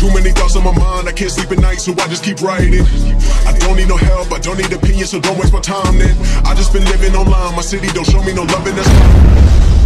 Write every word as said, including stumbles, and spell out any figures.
Too many thoughts on my mind, I can't sleep at night, so I just keep writing. I don't need no help, I don't need opinions, so don't waste my time then. I just been living online, my city don't show me no love, and that's fine.